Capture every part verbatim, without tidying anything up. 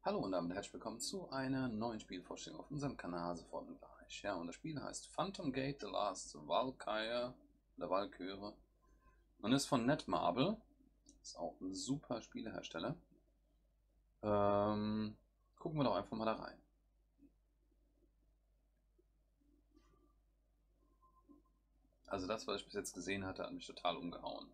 Hallo und damit herzlich willkommen zu einer neuen Spielvorstellung auf unserem Kanal sofort und gleich. Ja, und das Spiel heißt Phantom Gate The Last Valkyrie oder Valkyrie und ist von Netmarble. Ist auch ein super Spielehersteller. Ähm, gucken wir doch einfach mal da rein. Also das, was ich bis jetzt gesehen hatte, hat mich total umgehauen.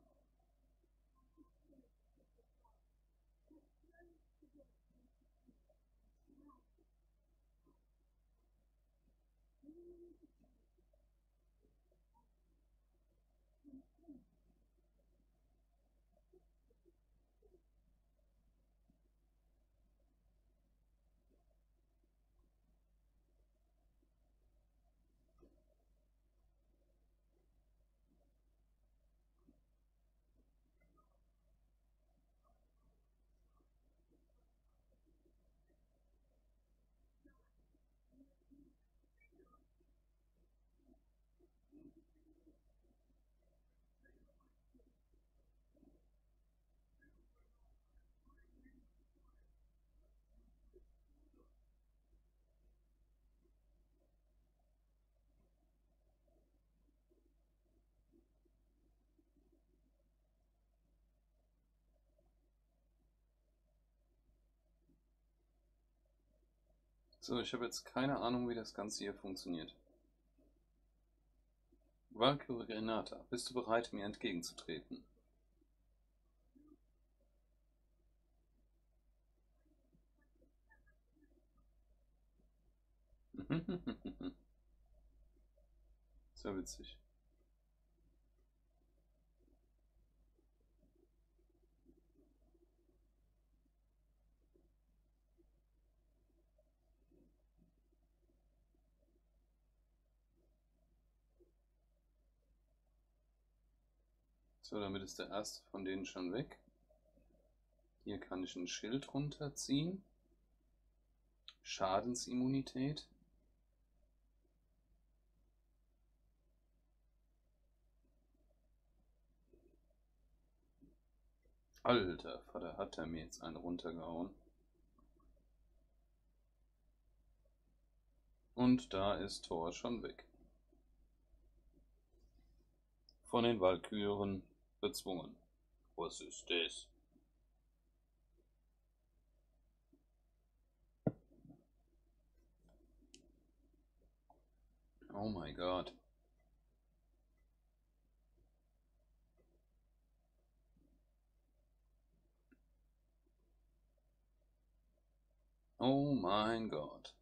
So, ich habe jetzt keine Ahnung, wie das Ganze hier funktioniert. Valkyrie Renata, bist du bereit, mir entgegenzutreten? Sehr witzig. So, damit ist der erste von denen schon weg. Hier kann ich ein Schild runterziehen. Schadensimmunität. Alter Vater, hat er mir jetzt einen runtergehauen. Und da ist Thor schon weg. Von den Walküren bezwungen. Was ist das? Oh mein Gott. Oh mein Gott.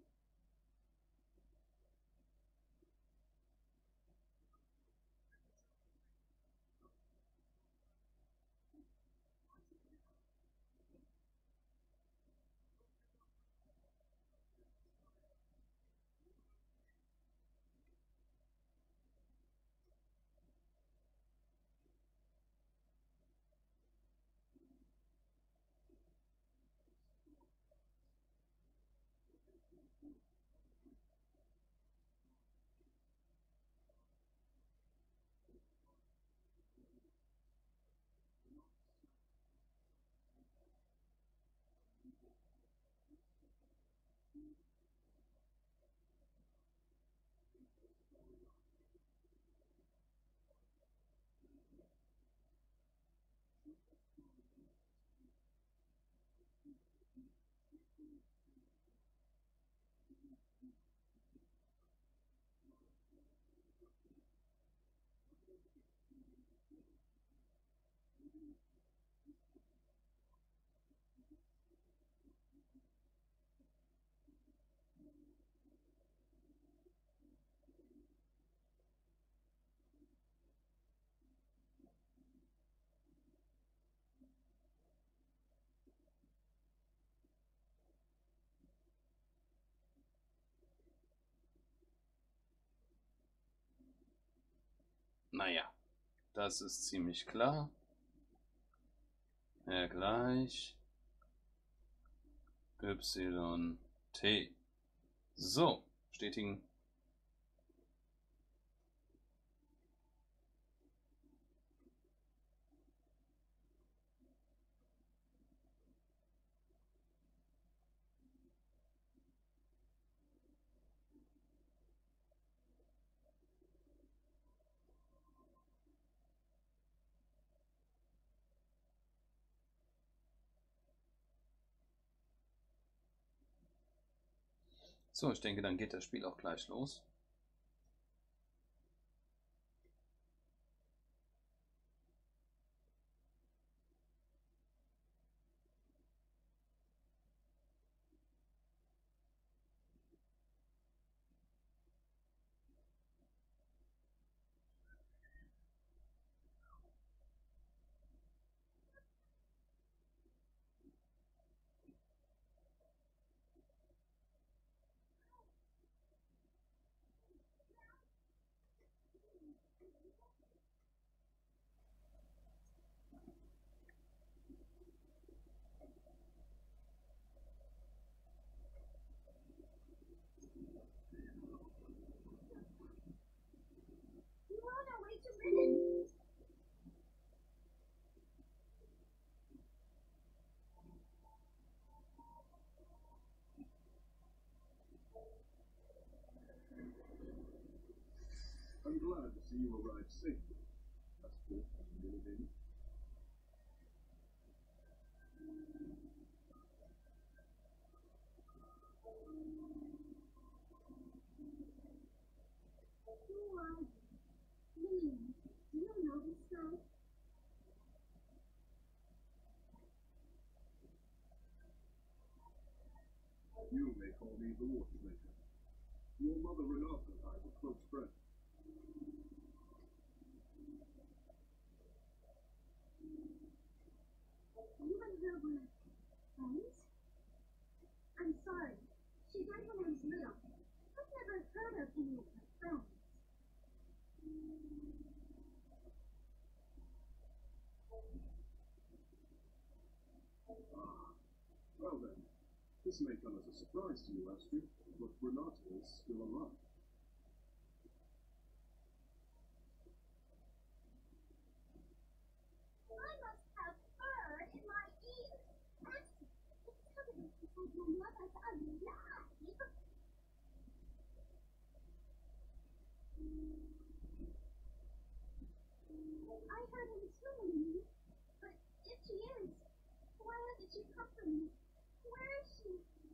Naja, das ist ziemlich klar. Ja, gleich. Y, T. So, bestätigen. So, ich denke, dann geht das Spiel auch gleich los. I'm glad to see you arrive safely. That's good. Really, baby. Who are you? Please, do you know this guy? You may call me the Watchmaker. Your mother Renata and I were close friends. You and her were friends? I'm sorry. She died when I was little. I've never heard of any of her friends. Ah, well then, this may come as a surprise to you, Astrid, but Renata is still alive. I must have fur in my ears. Actually, it's covered because my mother's alive. I heard him screaming, but if she is, why hasn't she come for me? Where is she?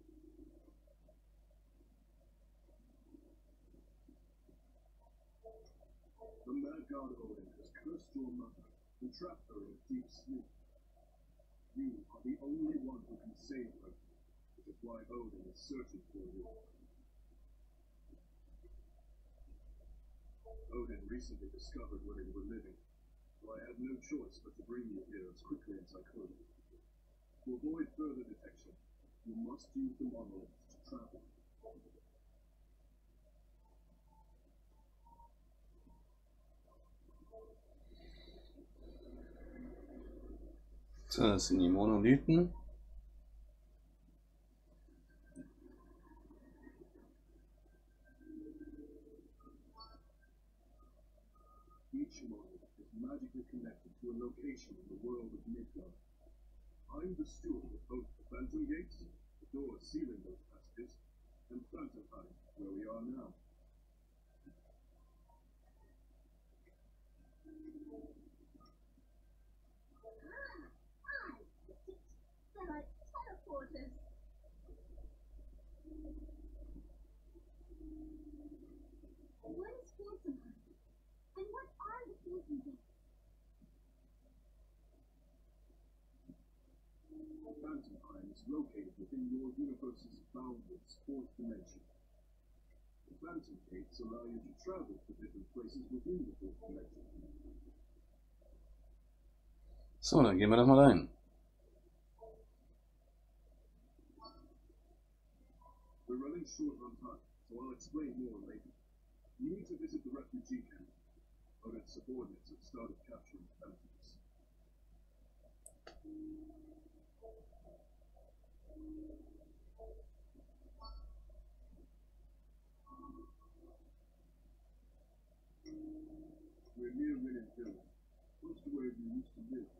The mad god Odin has cursed your mother and trapped her in a deep sleep. You are the only one who can save her, which is why Odin is searching for you. Odin recently discovered where you were living, so I had no choice but to bring you here as quickly as I could. To avoid further detection, you must use the monolith to travel. So, das sind die Monolithen. Each monolith is magically connected to a location in the world of Midgard. I'm the steward of both the Phantom Gates, the doors sealing those passages, and Phantomheim, where we are now. There are teleporters. What is Phantomheim? And what are the Phantom Gates? Phantomheim is located within your universe's boundless fourth dimension. The Phantom Gates allow you to travel to different places within the fourth dimension. So, dann gehen wir doch mal rein. We're running short on time, so I'll explain more later. You need to visit the refugee camp, but its subordinates have started capturing phantoms. We're near Ridden Village, close to where you used to live.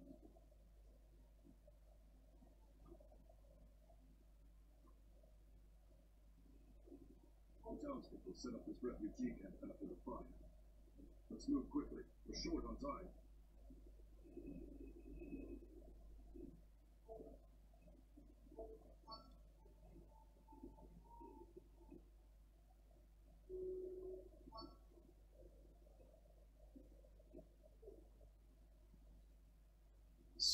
The townspeople set up this refugee camp after the fire. Let's move quickly. We're short on time.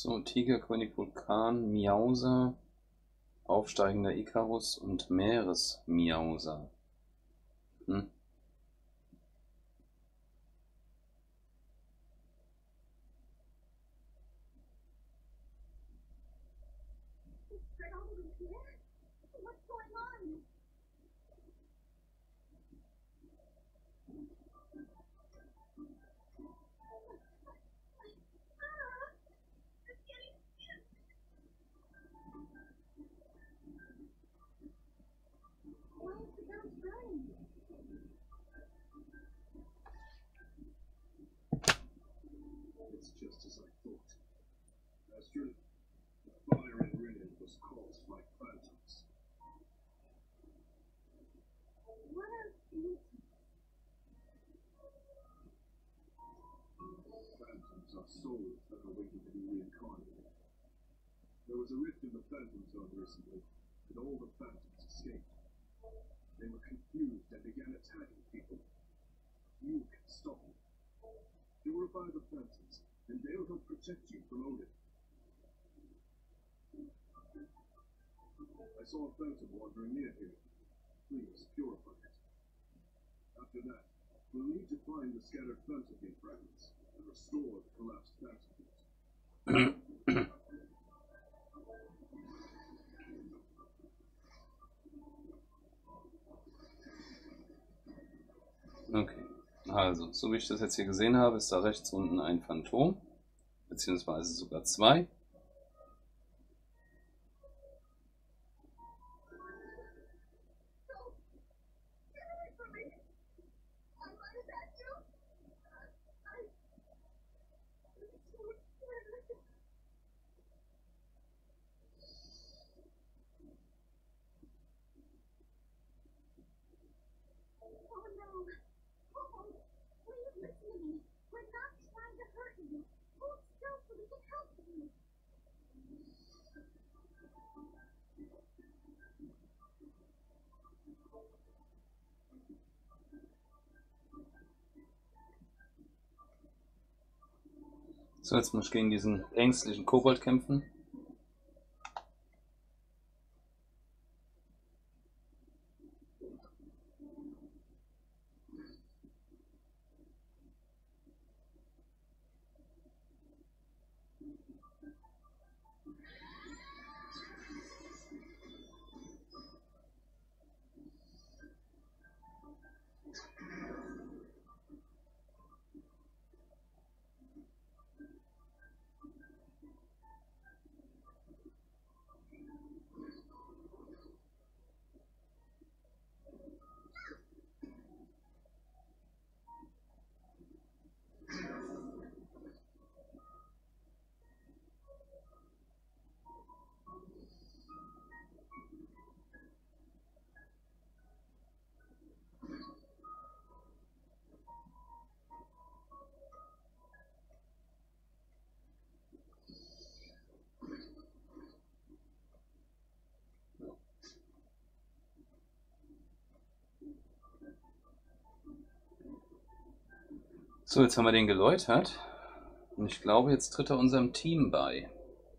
So, Tigerkönig, Vulkan, Miauser, aufsteigender Ikarus und Meeresmiauser. Hm. Is Fred already here? What's going on? Ah! It's getting sick! Why is the gun burning? It's just as I thought. Astrid, the fire in Rinnin was caused by phantoms. What are these? Phantoms are souls that are waiting to be reincarnated. There was a rift in the Phantom Zone recently, and all the phantoms escaped. They were confused and began attacking people. You can stop them. Purify the phantoms, and they'll help protect you from Odin. I saw a phantom wandering near here. Please purify it. After that, we'll need to find the scattered phantom gate fragments and restore the collapsed phantom gate. Okay, also, so wie ich das jetzt hier gesehen habe, ist da rechts unten ein Phantom, beziehungsweise sogar zwei. Get away from me! I'm right at you! I... I'm so scared. Oh no! Oh, please listen to me. We're not trying to hurt you. Hold still so we can help you. So, jetzt muss ich gegen diesen ängstlichen Kobold kämpfen. So, jetzt haben wir den geläutert. Und ich glaube, jetzt tritt er unserem Team bei.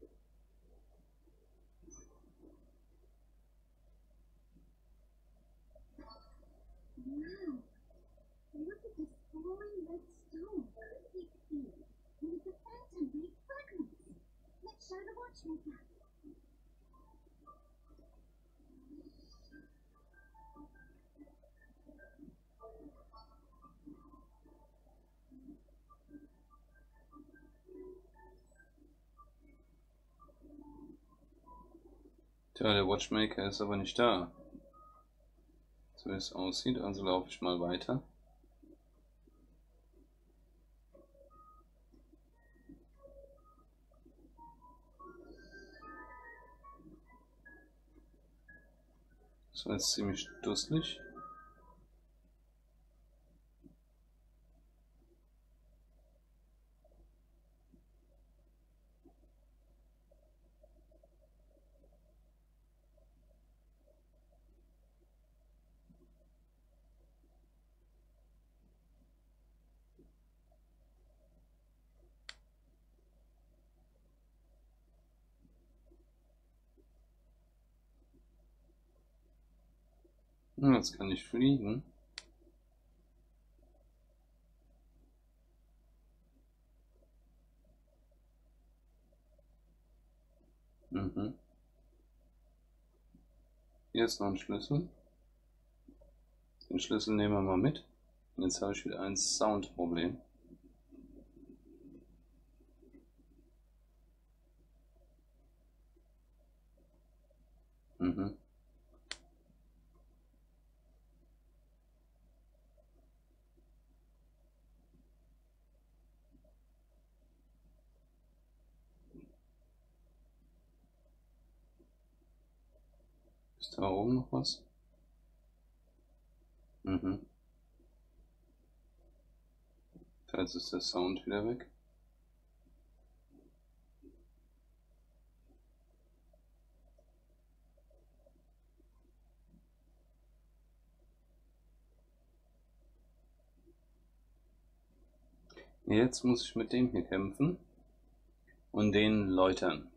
Wow. Look at this glowing red stone. It's here. With the phantom gate fragments. Let's show the watchmaker. Tja, der Watchmaker ist aber nicht da. So wie es aussieht, also laufe ich mal weiter. Das war jetzt ziemlich dusselig. Jetzt kann ich fliegen. Mhm. Hier ist noch ein Schlüssel. Den Schlüssel nehmen wir mal mit. Jetzt habe ich wieder ein Soundproblem. Mhm. Ist da oben noch was? Mhm. Jetzt ist der Sound wieder weg. Jetzt muss ich mit dem hier kämpfen und den läutern.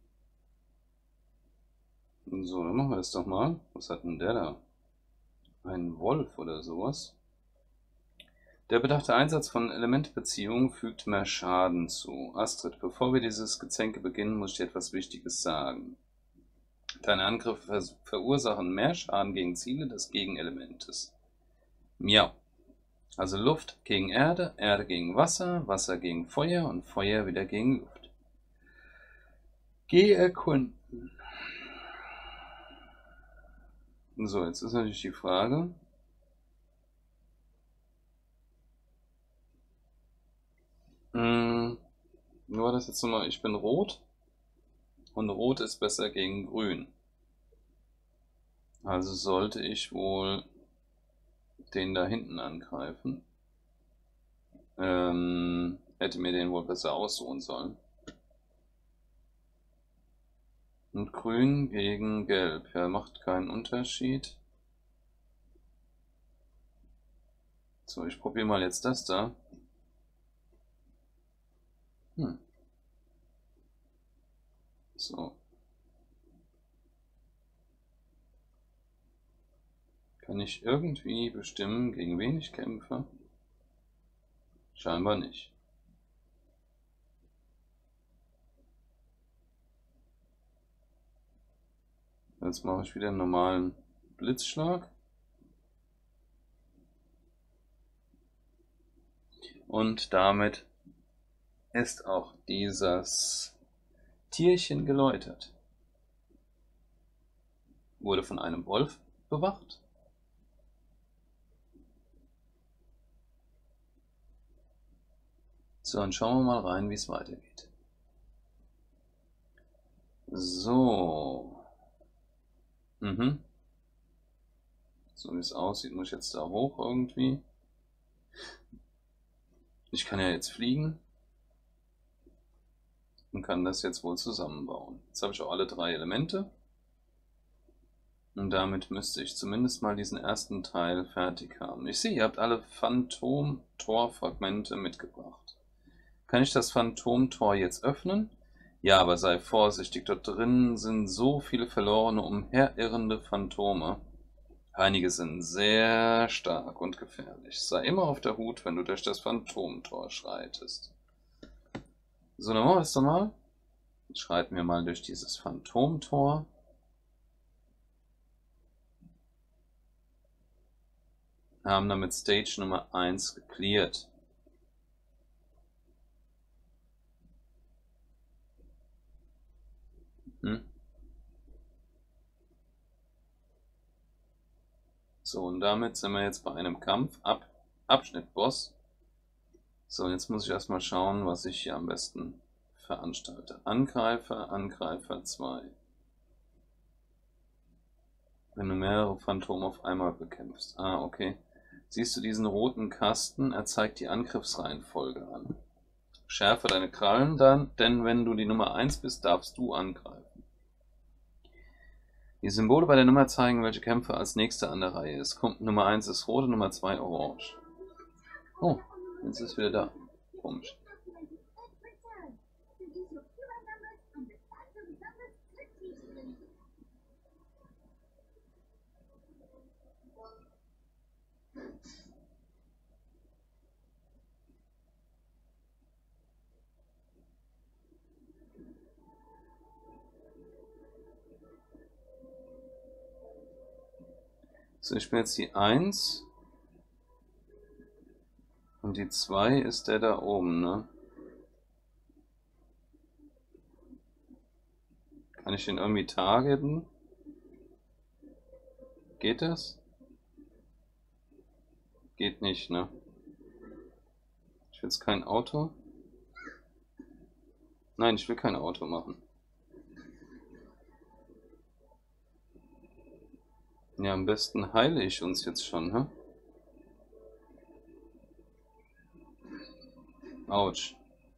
So, dann machen wir das doch mal. Was hat denn der da? Ein Wolf oder sowas? Der bedachte Einsatz von Elementbeziehungen fügt mehr Schaden zu. Astrid, bevor wir dieses Gezänke beginnen, muss ich dir etwas Wichtiges sagen. Deine Angriffe ver verursachen mehr Schaden gegen Ziele des Gegenelementes. Miau. Also Luft gegen Erde, Erde gegen Wasser, Wasser gegen Feuer und Feuer wieder gegen Luft. Geh erkunden. So, jetzt ist natürlich die Frage. Hm, wie war das jetzt nochmal? Ich bin rot. Und rot ist besser gegen grün. Also sollte ich wohl den da hinten angreifen. Ähm, hätte mir den wohl besser aussuchen sollen. Und grün gegen gelb. Ja, macht keinen Unterschied. So, ich probiere mal jetzt das da. Hm. So. Kann ich irgendwie bestimmen, gegen wen ich kämpfe? Scheinbar nicht. Jetzt mache ich wieder einen normalen Blitzschlag. Und damit ist auch dieses Tierchen geläutert. Wurde von einem Wolf bewacht. So, und schauen wir mal rein, wie es weitergeht. So. Mhm. So wie es aussieht, muss ich jetzt da hoch irgendwie. Ich kann ja jetzt fliegen. Und kann das jetzt wohl zusammenbauen. Jetzt habe ich auch alle drei Elemente. Und damit müsste ich zumindest mal diesen ersten Teil fertig haben. Ich sehe, ihr habt alle Phantom-Tor-Fragmente mitgebracht. Kann ich das Phantom-Tor jetzt öffnen? Ja, aber sei vorsichtig, dort drin sind so viele verlorene, umherirrende Phantome. Einige sind sehr stark und gefährlich. Sei immer auf der Hut, wenn du durch das Phantom-Tor schreitest. So, dann machen wir es doch mal. Jetzt schreiten wir mal durch dieses Phantom-Tor. Haben damit Stage Nummer eins gecleart. Hm. So, und damit sind wir jetzt bei einem Kampf. Ab, Abschnitt Boss. So, jetzt muss ich erstmal schauen, was ich hier am besten veranstalte. Angreifer, Angreifer zwei. Wenn du mehrere Phantome auf einmal bekämpfst. Ah, okay. Siehst du diesen roten Kasten? Er zeigt die Angriffsreihenfolge an. Schärfe deine Krallen dann, denn wenn du die Nummer eins bist, darfst du angreifen. Die Symbole bei der Nummer zeigen, welche Kämpfer als nächster an der Reihe ist. Kommt, Nummer eins ist rot und Nummer zwei orange. Oh, jetzt ist es wieder da. Komisch. So, ich bin jetzt die eins. Und die zwei ist der da oben, ne? Kann ich den irgendwie targeten? Geht das? Geht nicht, ne? Ich will jetzt kein Auto. Nein, ich will kein Auto machen. Ja, am besten heile ich uns jetzt schon, ne? Autsch.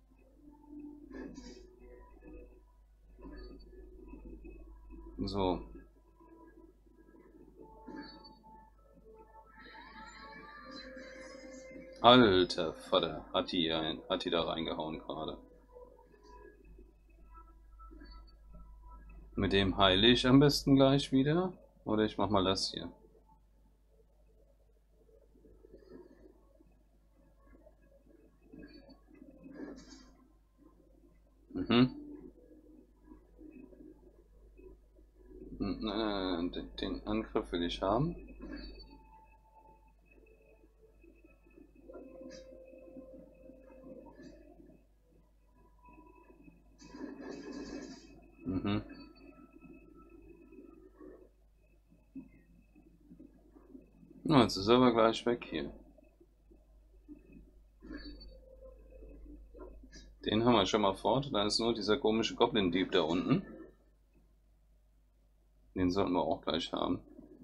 So. Alter Vater, hat die, ein, hat die da reingehauen gerade. Mit dem heile ich am besten gleich wieder. Oder ich mach mal das hier. Mhm. Den Angriff will ich haben. Mhm. Na, jetzt ist er aber gleich weg hier. Den haben wir schon mal fort. Dann ist nur dieser komische Goblin-Dieb da unten. Den sollten wir auch gleich haben.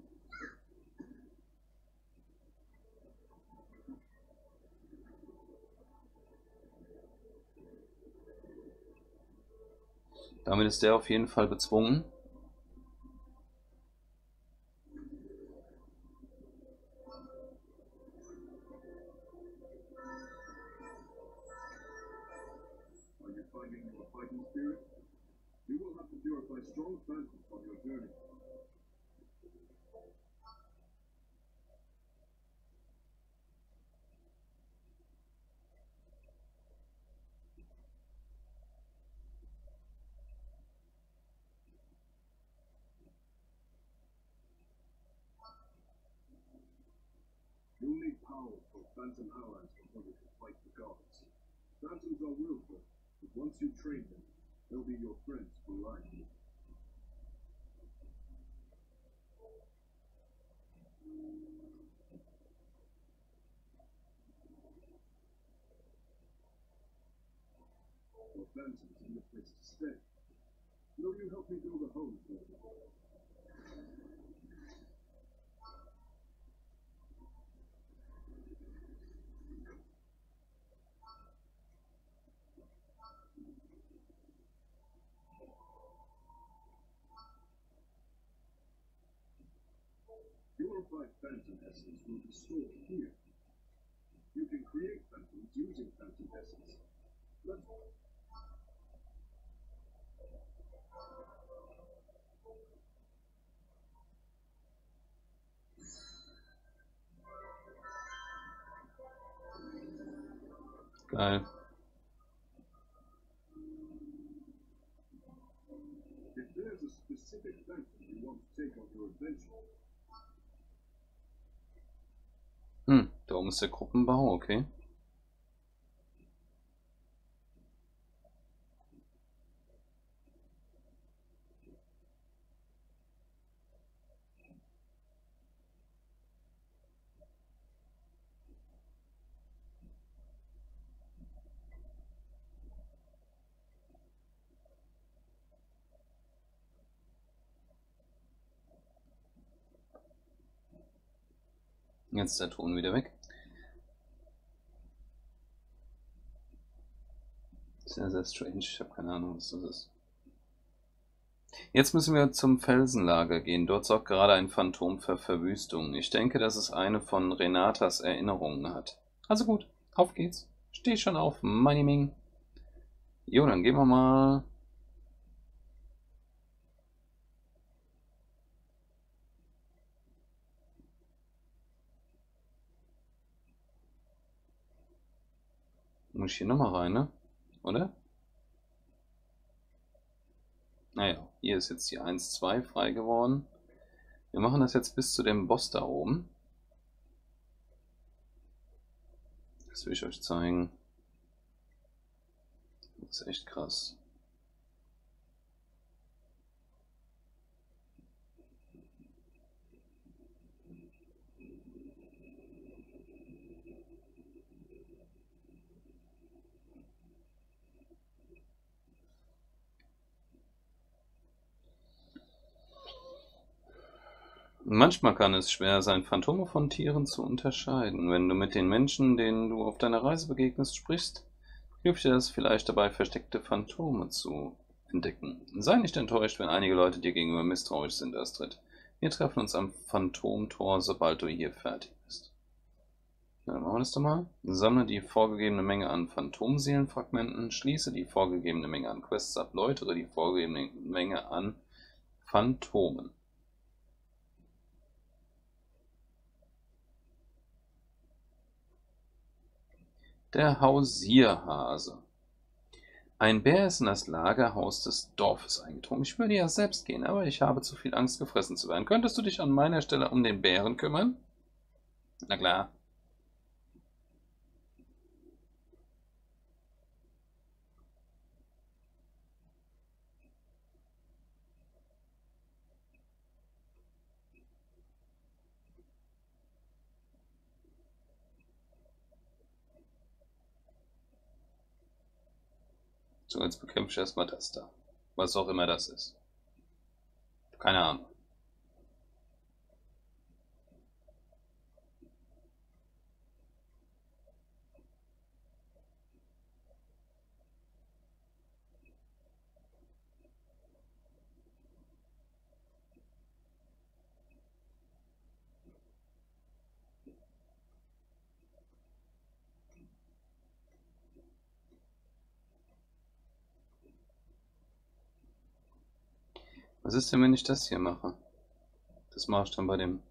Damit ist der auf jeden Fall bezwungen. You'll need powerful phantom allies before you can fight the gods. Phantoms are willful, but once you train them, they'll be your friends for life. Your phantoms need a place to stay. Will you help me build a home for them? Purified phantom essence will be stored here. You can create phantoms using phantom essence. Let's Geil. If there's a specific phantom you want to take on your adventure, Hm, da oben ist der Gruppenbau, okay. Jetzt ist der Ton wieder weg. Sehr, sehr strange. Ich habe keine Ahnung, was das ist. Jetzt müssen wir zum Felsenlager gehen. Dort sorgt gerade ein Phantom für Verwüstung. Ich denke, dass es eine von Renatas Erinnerungen hat. Also gut, auf geht's. Steh schon auf, Money Ming. Jo, dann gehen wir mal. Muss ich hier nochmal rein, ne? Oder? Naja, hier ist jetzt die eins zwei frei geworden. Wir machen das jetzt bis zu dem Boss da oben. Das will ich euch zeigen. Das ist echt krass. Manchmal kann es schwer sein, Phantome von Tieren zu unterscheiden. Wenn du mit den Menschen, denen du auf deiner Reise begegnest, sprichst, hilft dir das vielleicht dabei, versteckte Phantome zu entdecken. Sei nicht enttäuscht, wenn einige Leute dir gegenüber misstrauisch sind, Astrid. Wir treffen uns am Phantomtor, sobald du hier fertig bist. Ja, dann machen wir das doch mal. Sammle die vorgegebene Menge an Phantomseelenfragmenten, schließe die vorgegebene Menge an Quests ab, läutere die vorgegebene Menge an Phantomen. Der Hausierhase. Ein Bär ist in das Lagerhaus des Dorfes eingedrungen. Ich würde ja selbst gehen, aber ich habe zu viel Angst, gefressen zu werden. Könntest du dich an meiner Stelle um den Bären kümmern? Na klar. So, jetzt bekämpfe ich erstmal das da. Was auch immer das ist. Keine Ahnung. Was ist denn, wenn ich das hier mache? Das mache ich dann bei dem...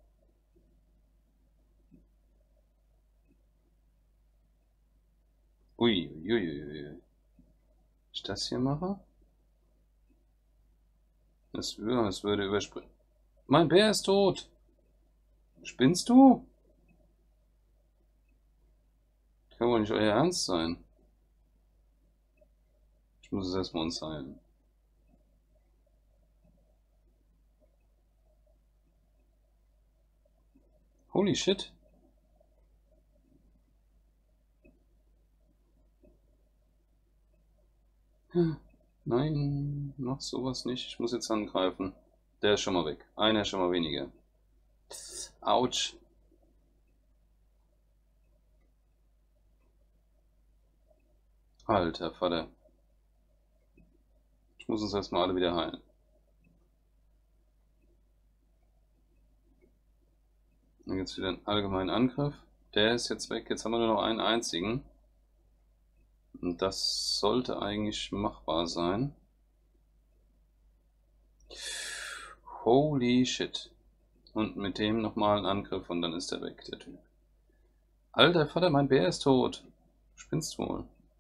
Ui, ui, ui, ui. Wenn ich das hier mache? Das würde, das würde überspringen. Mein Bär ist tot! Spinnst du? Kann wohl nicht euer Ernst sein. Ich muss es erstmal uns heilen. Holy shit. Nein, mach sowas nicht. Ich muss jetzt angreifen. Der ist schon mal weg. Einer ist schon mal weniger. Autsch. Alter Vater. Ich muss uns erstmal alle wieder heilen. Dann gibt es wieder einen allgemeinen Angriff. Der ist jetzt weg. Jetzt haben wir nur noch einen einzigen. Und das sollte eigentlich machbar sein. Holy shit. Und mit dem nochmal einen Angriff und dann ist er weg, der Typ. Alter Vater, mein Bär ist tot. Spinnst wohl.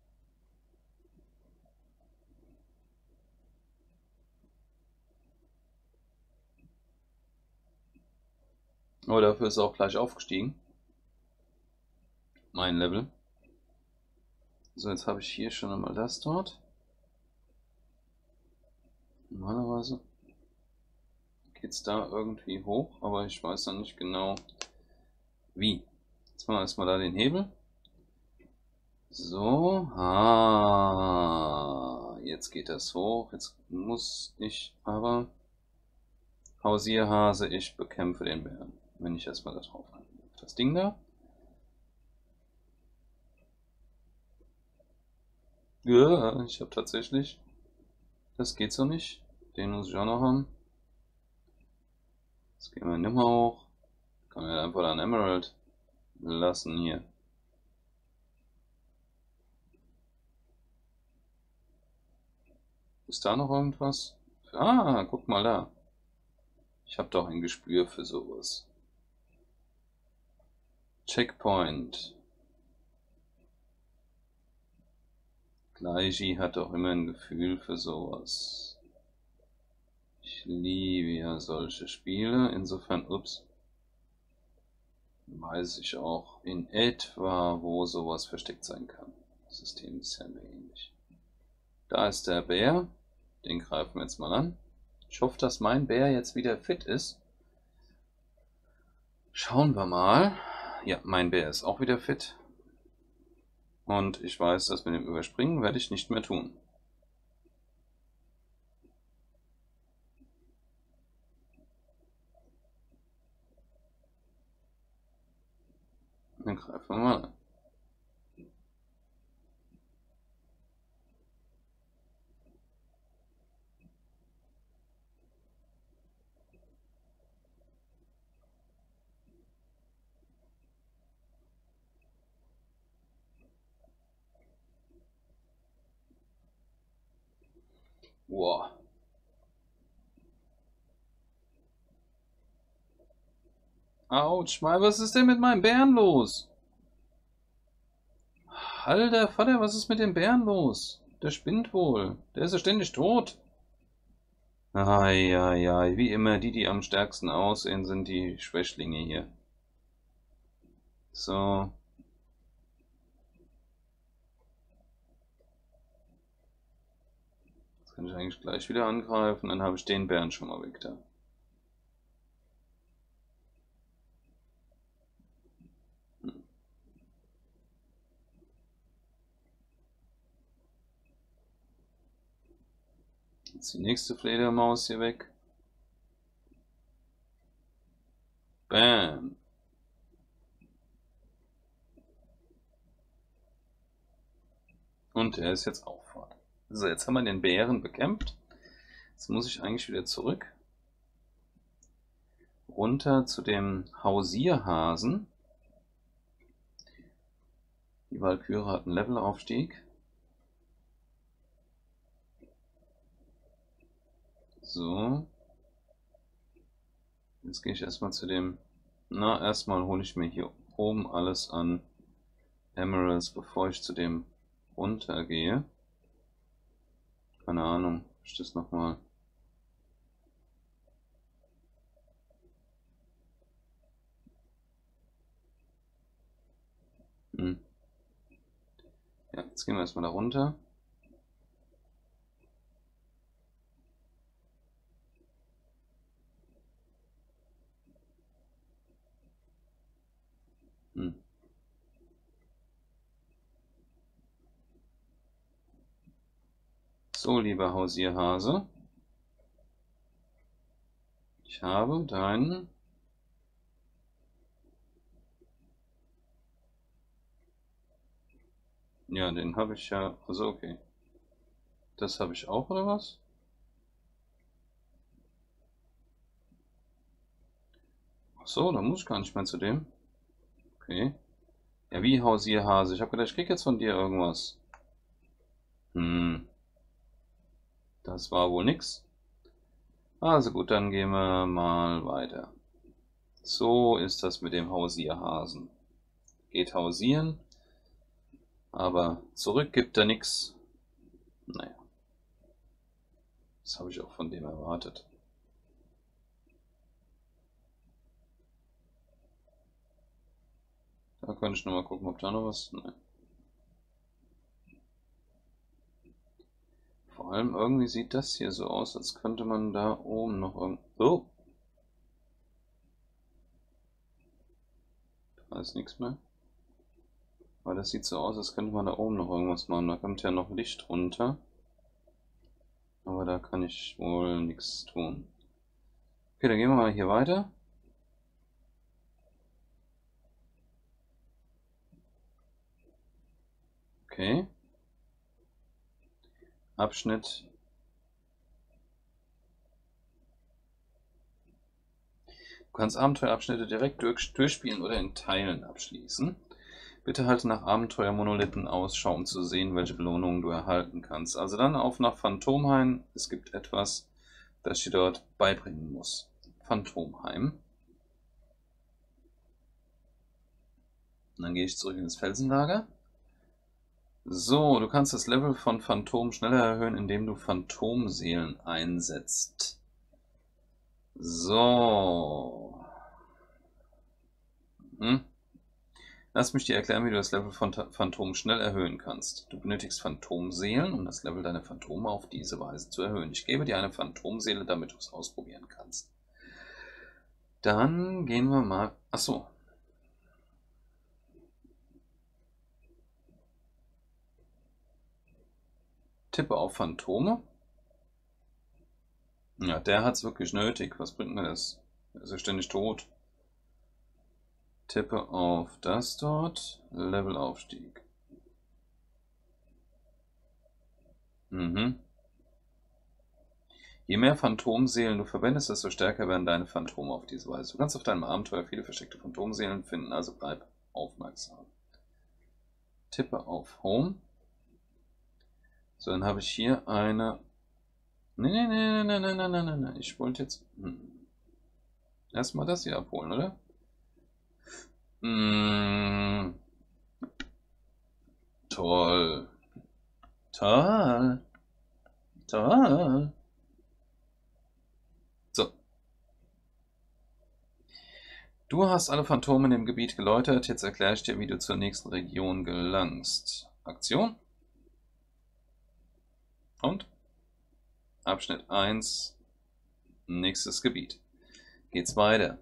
Aber dafür ist er auch gleich aufgestiegen. Mein Level. So, jetzt habe ich hier schon einmal das dort. Normalerweise geht es da irgendwie hoch, aber ich weiß noch nicht genau wie. Jetzt machen wir erstmal da den Hebel. So, ah, jetzt geht das hoch. Jetzt muss ich aber... Hausierhase, ich bekämpfe den Bären. Wenn ich erstmal da drauf habe. Das Ding da. Ja, ich habe tatsächlich... Das geht so nicht. Den muss ich auch noch haben. Jetzt gehen wir nicht mehr hoch. Kann man einfach einen Emerald lassen hier. Ist da noch irgendwas? Ah, guck mal da. Ich habe doch ein Gespür für sowas. Checkpoint. Gleichi hat doch immer ein Gefühl für sowas. Ich Ich liebe ja solche Spiele. Insofern, ups, weiß ich auch in etwa, wo sowas versteckt sein kann. Das System ist ja ähnlich. Da ist der Bär. Den greifen wir jetzt mal an. Ich hoffe, dass mein Bär jetzt wieder fit ist. Schauen wir mal. Ja, mein Bär ist auch wieder fit. Und ich weiß, dass mit dem Überspringen werde ich nicht mehr tun. Dann greifen wir mal an. Wow. Autsch, mal, was ist denn mit meinem Bären los? Alter Vater, was ist mit dem Bären los? Der spinnt wohl. Der ist ja ständig tot. Eieiei, wie immer, die, die am stärksten aussehen, sind die Schwächlinge hier. So. Jetzt kann ich eigentlich gleich wieder angreifen, dann habe ich den Bären schon mal weg da. Hm. Jetzt die nächste Fledermaus hier weg. Bam. Und er ist jetzt auch fort. So, jetzt haben wir den Bären bekämpft. Jetzt muss ich eigentlich wieder zurück. Runter zu dem Hausierhasen. Die Walküre hat einen Levelaufstieg. So. Jetzt gehe ich erstmal zu dem... Na, erstmal hole ich mir hier oben alles an Emeralds, bevor ich zu dem runtergehe. Keine Ahnung, ist das nochmal... Hm. Ja, jetzt gehen wir erstmal da runter. Hm. So, lieber Hausierhase. Ich habe deinen... Ja, den habe ich ja... Also okay. Das habe ich auch, oder was? Ach so, da muss ich gar nicht mehr zu dem. Okay. Ja, wie Hausierhase? Ich habe gedacht, ich krieg jetzt von dir irgendwas. Hm. Das war wohl nix. Also gut, dann gehen wir mal weiter. So ist das mit dem Hausierhasen. Geht hausieren, aber zurück gibt er nix. Naja. Das habe ich auch von dem erwartet. Da könnte ich noch mal gucken, ob da noch was... Nein. Vor allem irgendwie sieht das hier so aus, als könnte man da oben noch irgend... Oh! Da ist nichts mehr. Aber das sieht so aus, als könnte man da oben noch irgendwas machen. Da kommt ja noch Licht runter. Aber da kann ich wohl nichts tun. Okay, dann gehen wir mal hier weiter. Okay. Abschnitt. Du kannst Abenteuerabschnitte direkt durch, durchspielen oder in Teilen abschließen. Bitte halte nach Abenteuermonolithen Ausschau, um zu sehen, welche Belohnungen du erhalten kannst. Also dann auf nach Phantomhain. Es gibt etwas, das ich dir dort beibringen muss. Phantomheim. Und dann gehe ich zurück ins Felsenlager. So, du kannst das Level von Phantom schneller erhöhen, indem du Phantomseelen einsetzt. So. Hm? Lass mich dir erklären, wie du das Level von Phantom schnell erhöhen kannst. Du benötigst Phantomseelen, um das Level deiner Phantome auf diese Weise zu erhöhen. Ich gebe dir eine Phantomseele, damit du es ausprobieren kannst. Dann gehen wir mal... Achso. Tippe auf Phantome. Ja, der hat es wirklich nötig. Was bringt mir das? Er ist ja ständig tot. Tippe auf das dort. Levelaufstieg. Mhm. Je mehr Phantomseelen du verwendest, desto stärker werden deine Phantome auf diese Weise. Du kannst auf deinem Abenteuer viele versteckte Phantomseelen finden, also bleib aufmerksam. Tippe auf Home. So, dann habe ich hier eine... Nee, nee, nee, nee, nee, nee, nee, nee, nee. Ich wollte jetzt... Hm. Erstmal das hier abholen, oder? Hm. Toll. Toll. Toll. So. Du hast alle Phantome in dem Gebiet geläutert. Jetzt erkläre ich dir, wie du zur nächsten Region gelangst. Aktion. Und? Abschnitt eins. Nächstes Gebiet. Geht's weiter.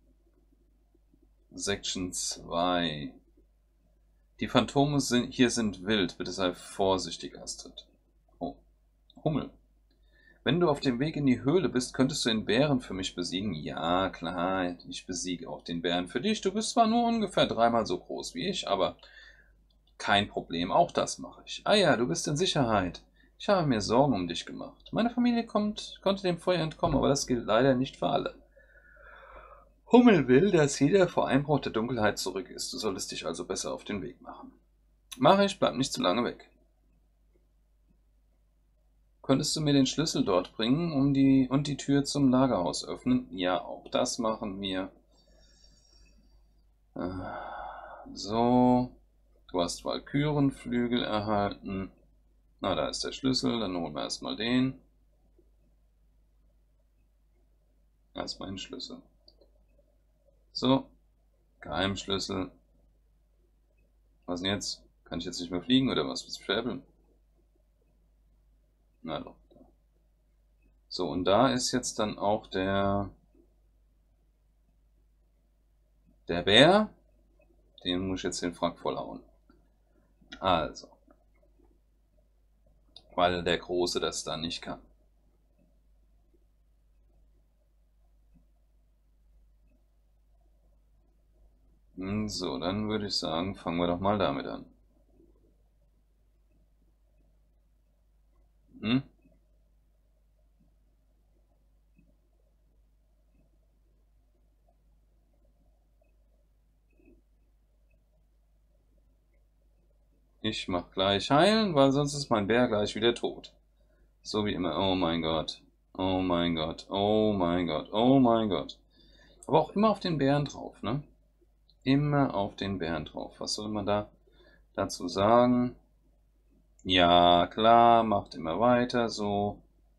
Section zwei. Die Phantome sind, hier sind wild. Bitte sei vorsichtig, Astrid. Oh. Hummel. Wenn du auf dem Weg in die Höhle bist, könntest du den Bären für mich besiegen? Ja, klar, ich besiege auch den Bären für dich. Du bist zwar nur ungefähr dreimal so groß wie ich, aber kein Problem, auch das mache ich. Ah ja, du bist in Sicherheit. Ich habe mir Sorgen um dich gemacht. Meine Familie kommt, konnte dem Feuer entkommen, aber das gilt leider nicht für alle. Hummel will, dass jeder vor Einbruch der Dunkelheit zurück ist. Du solltest dich also besser auf den Weg machen. Mache ich, bleib nicht zu lange weg. Könntest du mir den Schlüssel dort bringen um die, und die Tür zum Lagerhaus öffnen? Ja, auch das machen wir. So, du hast Walkürenflügel erhalten. Na, da ist der Schlüssel, dann holen wir erstmal den. Erstmal den Schlüssel. So, Geheimschlüssel. Was denn jetzt? Kann ich jetzt nicht mehr fliegen oder was? Was schwäbeln? Na doch. So, und da ist jetzt dann auch der der Bär. Den muss ich jetzt den Frack vollhauen. Also. Weil der Große das dann nicht kann. So, dann würde ich sagen, fangen wir doch mal damit an. Hm? Ich mach gleich heilen, weil sonst ist mein Bär gleich wieder tot. So wie immer. Oh mein Gott. Oh mein Gott. Oh mein Gott. Oh mein Gott. Aber auch immer auf den Bären drauf, ne? Immer auf den Bären drauf. Was soll man da dazu sagen? Ja, klar, macht immer weiter so.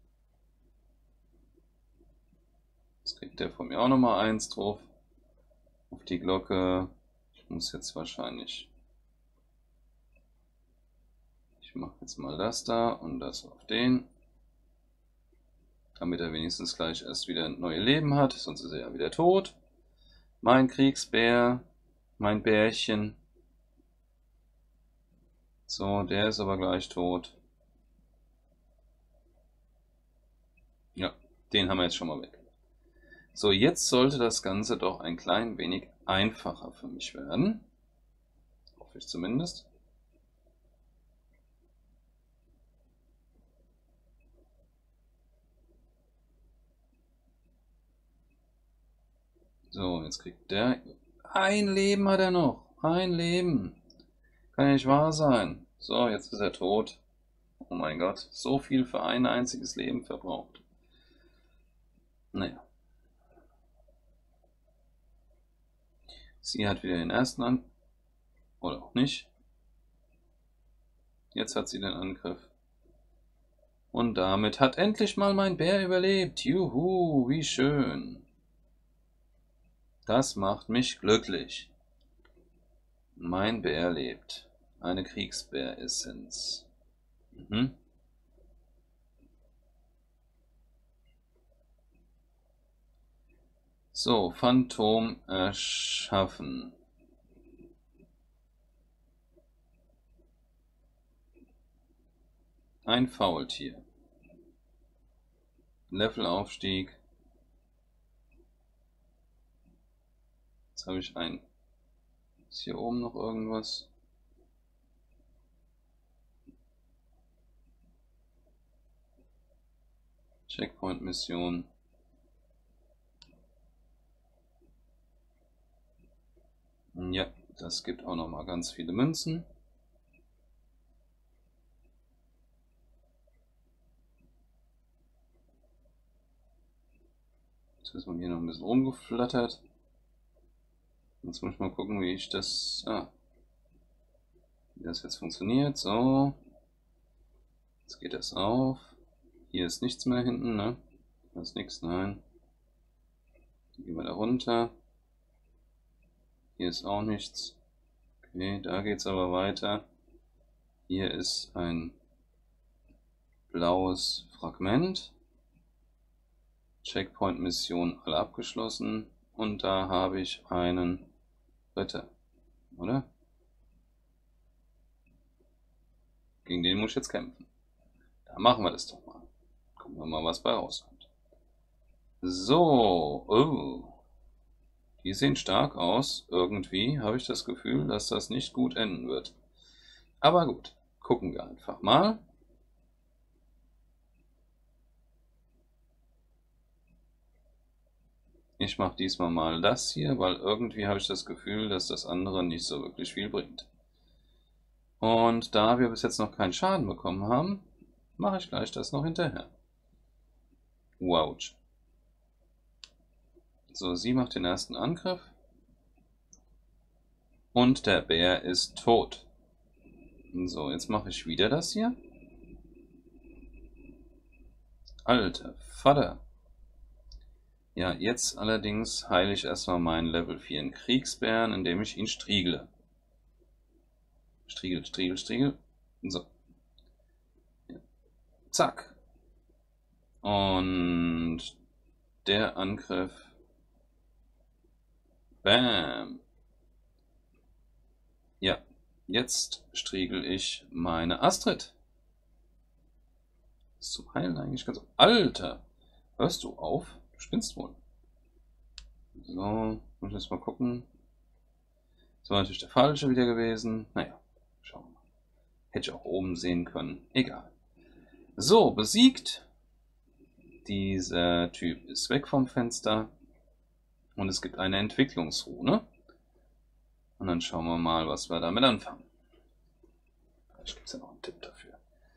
Jetzt kriegt der von mir auch nochmal eins drauf. Auf die Glocke. Ich muss jetzt wahrscheinlich... Ich mache jetzt mal das da und das auf den. Damit er wenigstens gleich erst wieder ein neues Leben hat. Sonst ist er ja wieder tot. Mein Kriegsbär. Mein Bärchen. So, der ist aber gleich tot. Ja, den haben wir jetzt schon mal weg. So, jetzt sollte das Ganze doch ein klein wenig einfacher für mich werden. Hoffe ich zumindest. So, jetzt kriegt der... Ein Leben hat er noch. Ein Leben. Kann ja nicht wahr sein. So, jetzt ist er tot. Oh mein Gott. So viel für ein einziges Leben verbraucht. Naja. Sie hat wieder den ersten an. Oder auch nicht. Jetzt hat sie den Angriff. Und damit hat endlich mal mein Bär überlebt. Juhu, wie schön. Das macht mich glücklich. Mein Bär lebt. Eine Kriegsbär-Essenz. Mhm. So, Phantom erschaffen. Ein Faultier. Levelaufstieg. Jetzt habe ich ein. Ist hier oben noch irgendwas? Checkpoint-Mission. Ja, das gibt auch noch mal ganz viele Münzen. Jetzt ist man hier noch ein bisschen rumgeflattert. Jetzt muss ich mal gucken, wie ich das, ah, wie das jetzt funktioniert. So, jetzt geht das auf. Hier ist nichts mehr hinten, ne? Da ist nichts, nein. Dann gehen wir da runter. Hier ist auch nichts. Okay, da geht es aber weiter. Hier ist ein blaues Fragment. Checkpoint-Mission alle abgeschlossen. Und da habe ich einen Ritter, oder? Gegen den muss ich jetzt kämpfen. Da machen wir das doch mal. Gucken wir mal, was bei rauskommt. So, oh. Die sehen stark aus. Irgendwie habe ich das Gefühl, dass das nicht gut enden wird. Aber gut, gucken wir einfach mal. Ich mache diesmal mal das hier, weil irgendwie habe ich das Gefühl, dass das andere nicht so wirklich viel bringt. Und da wir bis jetzt noch keinen Schaden bekommen haben, mache ich gleich das noch hinterher. Wow. So, sie macht den ersten Angriff. Und der Bär ist tot. So, jetzt mache ich wieder das hier. Alter Vater. Ja, jetzt allerdings heile ich erstmal meinen Level vier Kriegsbären, indem ich ihn striegle. Striegel, striegel, striegel. So. Ja. Zack. Und der Angriff. Bam. Ja, jetzt striegel ich meine Astrid. Ist zum Heilen eigentlich ganz... Alter! Hörst du auf? Du spinnst wohl. So, muss ich jetzt mal gucken. Das war natürlich der falsche wieder gewesen. Naja, schauen wir mal. Hätte ich auch oben sehen können. Egal. So, besiegt. Dieser Typ ist weg vom Fenster. Und es gibt eine Entwicklungsrune. Und dann schauen wir mal, was wir damit anfangen. Vielleicht gibt es ja noch einen Tipp dafür.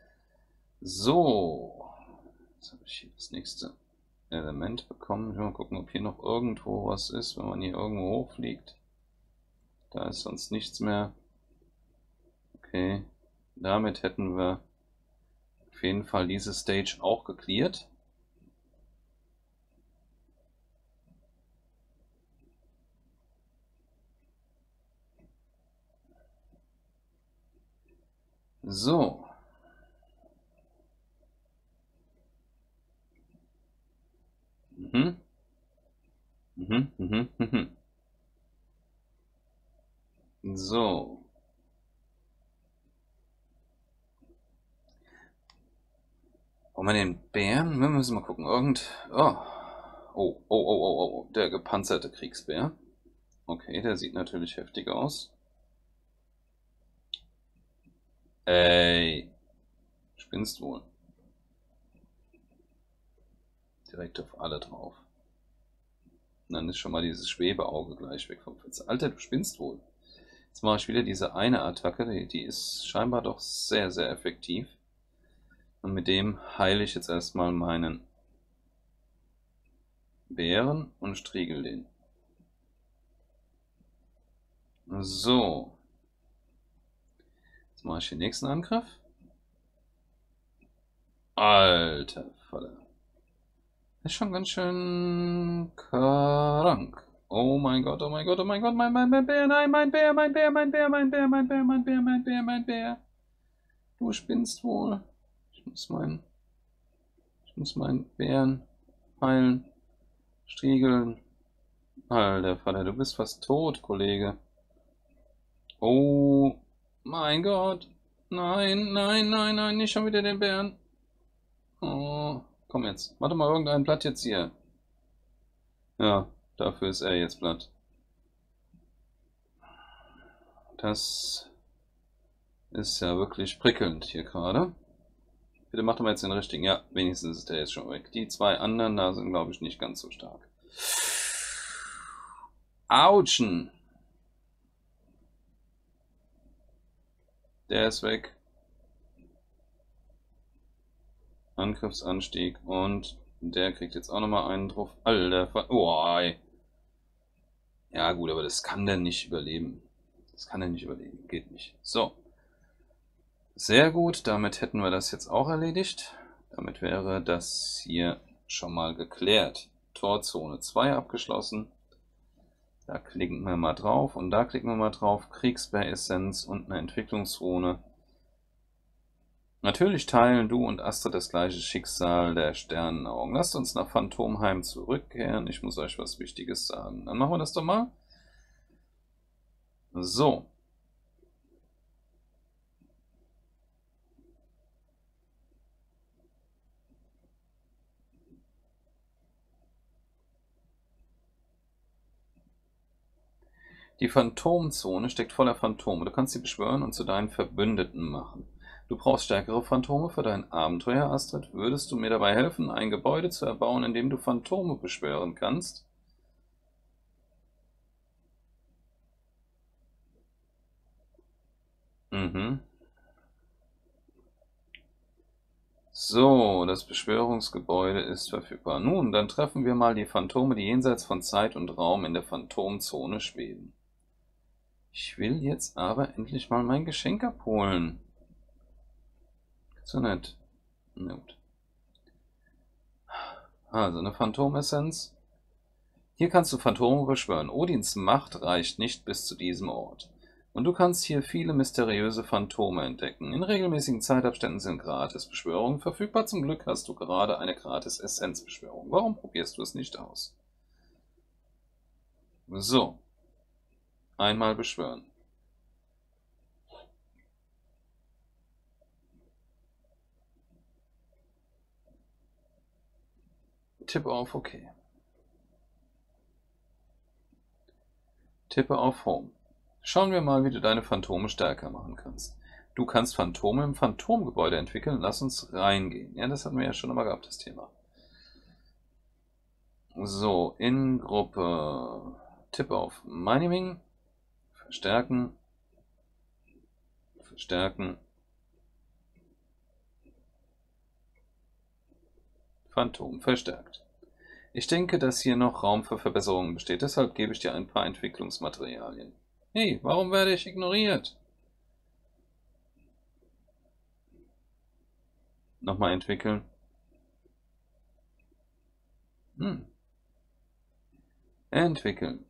So. Jetzt habe ich hier das nächste Element bekommen. Ich will mal gucken, ob hier noch irgendwo was ist, wenn man hier irgendwo hochfliegt. Da ist sonst nichts mehr. Okay. Damit hätten wir auf jeden Fall diese Stage auch gecleart. So. Mhm. Mhm, mhm, mhm. So. Wollen wir den Bären? Wir müssen mal gucken. Irgend. Oh. Oh, oh, oh, oh, oh. Der gepanzerte Kriegsbär. Okay, der sieht natürlich heftig aus. Ey. Spinnst wohl. Direkt auf alle drauf. Und dann ist schon mal dieses Schwebeauge gleich weg vom Fenster. Alter, du spinnst wohl. Jetzt mache ich wieder diese eine Attacke. Die, die ist scheinbar doch sehr, sehr effektiv. Und mit dem heile ich jetzt erstmal meinen Bären und striegel den. So. Jetzt mache ich den nächsten Angriff. Alter Vater. Ist schon ganz schön krank. Oh mein Gott, oh mein Gott, oh mein Gott, mein, mein, mein Bär, nein, mein Bär, mein Bär, mein Bär, mein Bär, mein Bär, mein Bär, mein Bär, mein Bär. Du spinnst wohl. Ich muss meinen, ich muss meinen Bären heilen, striegeln. Alter Vater, du bist fast tot, Kollege. Oh mein Gott. Nein, nein, nein, nein, nicht schon wieder den Bären. Oh, komm jetzt. Warte mal, irgendein Blatt jetzt hier. Ja, dafür ist er jetzt Blatt. Das ist ja wirklich prickelnd hier gerade. Bitte mach doch mal jetzt den richtigen. Ja, wenigstens ist der jetzt schon weg. Die zwei anderen da sind, glaube ich, nicht ganz so stark. Autschen! Der ist weg. Angriffsanstieg. Und der kriegt jetzt auch nochmal einen drauf. Alter, oh, ey. Ja gut, aber das kann der nicht überleben. Das kann er nicht überleben. Geht nicht. So. Sehr gut. Damit hätten wir das jetzt auch erledigt. Damit wäre das hier schon mal geklärt. Torzone zwei abgeschlossen. Da klicken wir mal drauf. Und da klicken wir mal drauf. Kriegsbär-Essenz und eine Entwicklungszone. Natürlich teilen du und Astrid das gleiche Schicksal der Sternenaugen. Lasst uns nach Phantomheim zurückkehren. Ich muss euch was Wichtiges sagen. Dann machen wir das doch mal. So. Die Phantomzone steckt voller Phantome. Du kannst sie beschwören und zu deinen Verbündeten machen. Du brauchst stärkere Phantome für dein Abenteuer, Astrid. Würdest du mir dabei helfen, ein Gebäude zu erbauen, in dem du Phantome beschwören kannst? Mhm. So, das Beschwörungsgebäude ist verfügbar. Nun, dann treffen wir mal die Phantome, die jenseits von Zeit und Raum in der Phantomzone schweben. Ich will jetzt aber endlich mal mein Geschenk abholen. So nett. Na gut. Also eine Phantomessenz. Hier kannst du Phantome beschwören. Odins Macht reicht nicht bis zu diesem Ort. Und du kannst hier viele mysteriöse Phantome entdecken. In regelmäßigen Zeitabständen sind Gratis-Beschwörungen verfügbar. Zum Glück hast du gerade eine Gratis-Essenz-Beschwörung. Warum probierst du es nicht aus? So. Einmal beschwören. Tippe auf OK. Tippe auf Home. Schauen wir mal, wie du deine Phantome stärker machen kannst. Du kannst Phantome im Phantomgebäude entwickeln. Lass uns reingehen. Ja, das hatten wir ja schon einmal gehabt, das Thema. So, in Gruppe. Tippe auf Miniming. Verstärken. Verstärken. Phantom verstärkt. Ich denke, dass hier noch Raum für Verbesserungen besteht. Deshalb gebe ich dir ein paar Entwicklungsmaterialien. Hey, warum werde ich ignoriert? Nochmal entwickeln. Hm. Entwickeln.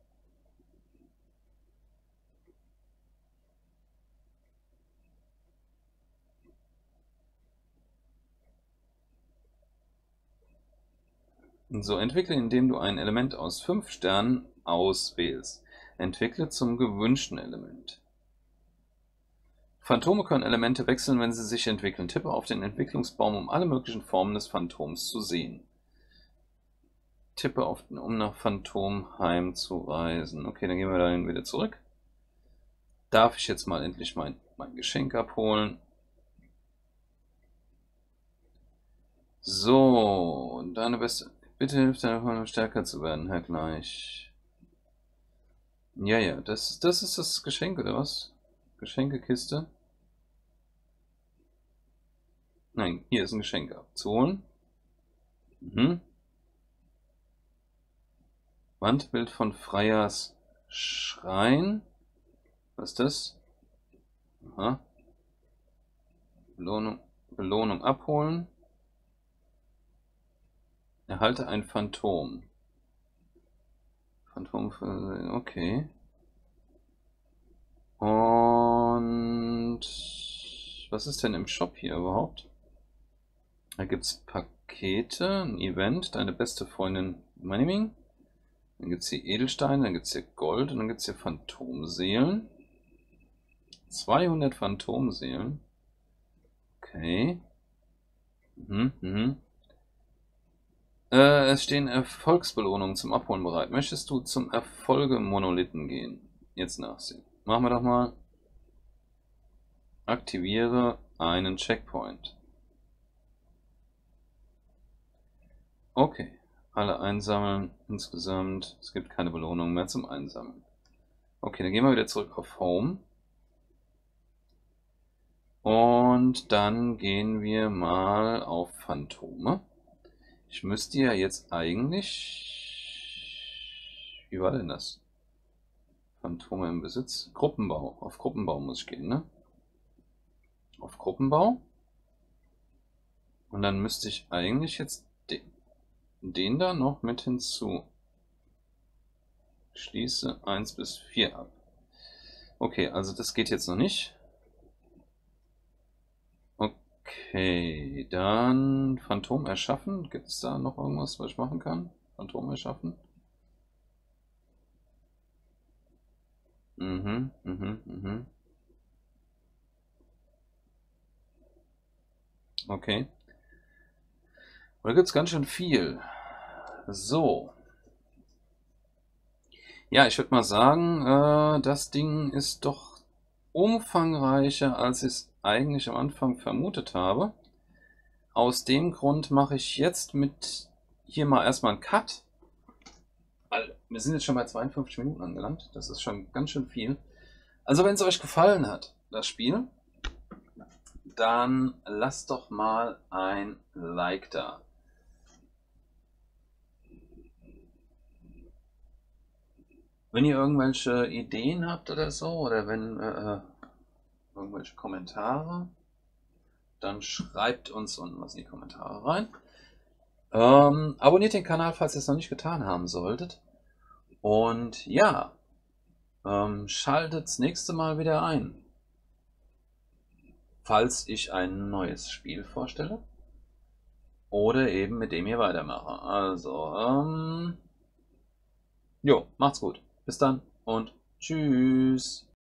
So, entwickle, indem du ein Element aus fünf Sternen auswählst. Entwickle zum gewünschten Element. Phantome können Elemente wechseln, wenn sie sich entwickeln. Tippe auf den Entwicklungsbaum, um alle möglichen Formen des Phantoms zu sehen. Tippe auf den, um nach Phantomheim zu reisen. Okay, dann gehen wir dahin wieder zurück. Darf ich jetzt mal endlich mein, mein Geschenk abholen? So, deine beste... Bitte hilf deiner stärker zu werden, Herr Gleich. Ja, ja, das, das ist das Geschenk, oder was? Geschenkekiste. Nein, hier ist ein Geschenk abzuholen. Mhm. Wandbild von Freyas Schrein. Was ist das? Aha. Belohnung. Belohnung abholen. Erhalte ein Phantom. Phantom, okay. Und was ist denn im Shop hier überhaupt? Da gibt es Pakete, ein Event, deine beste Freundin Maniming. Dann gibt es hier Edelsteine, dann gibt es hier Gold und dann gibt es hier Phantomseelen. zweihundert Phantomseelen. Okay. Mhm, mhm. Äh, es stehen Erfolgsbelohnungen zum Abholen bereit. Möchtest du zum Erfolge-Monolithen gehen? Jetzt nachsehen. Machen wir doch mal. Aktiviere einen Checkpoint. Okay. Alle einsammeln. Insgesamt. Es gibt keine Belohnung mehr zum Einsammeln. Okay, dann gehen wir wieder zurück auf Home. Und dann gehen wir mal auf Phantome. Ich müsste ja jetzt eigentlich... Wie war denn das? Phantome im Besitz. Gruppenbau. Auf Gruppenbau muss ich gehen, ne? Auf Gruppenbau. Und dann müsste ich eigentlich jetzt den, den da noch mit hinzu. Schließe eins bis vier ab. Okay, also das geht jetzt noch nicht. Okay, dann Phantom erschaffen. Gibt es da noch irgendwas, was ich machen kann? Phantom erschaffen. Mhm, mhm, mhm. Okay. Da gibt es ganz schön viel. So. Ja, ich würde mal sagen, äh, das Ding ist doch umfangreicher, als ich es eigentlich am Anfang vermutet habe. Aus dem Grund mache ich jetzt mit hier mal erstmal einen Cut. Weil wir sind jetzt schon bei zweiundfünfzig Minuten angelangt. Das ist schon ganz schön viel. Also wenn es euch gefallen hat, das Spiel, dann lasst doch mal ein Like da. Wenn ihr irgendwelche Ideen habt oder so, oder wenn äh, irgendwelche Kommentare, dann schreibt uns unten was in die Kommentare rein. Ähm, abonniert den Kanal, falls ihr es noch nicht getan haben solltet. Und ja, ähm, schaltet das nächste Mal wieder ein, falls ich ein neues Spiel vorstelle. Oder eben mit dem hier weitermache. Also, ähm, jo, macht's gut. Bis dann und tschüss.